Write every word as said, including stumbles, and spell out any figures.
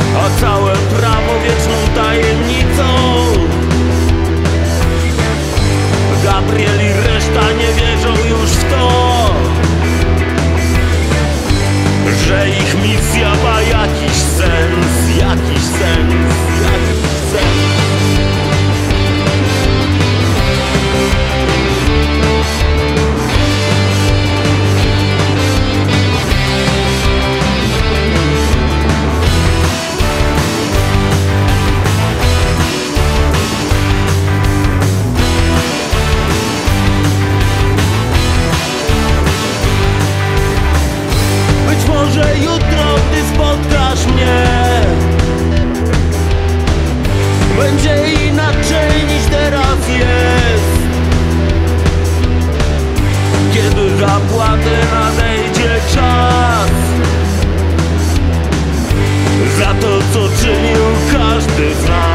a całe prawo wieczną tajemnicą. Gabriel i reszta nie wierzą już w to, że ich misja ma jakiś sens, jakiś sens, jakiś sens. Może jutro, gdy spotkasz mnie, będzie inaczej niż teraz jest. Kiedy zapłatę nadejdzie czas za to, co czynił każdy z nas.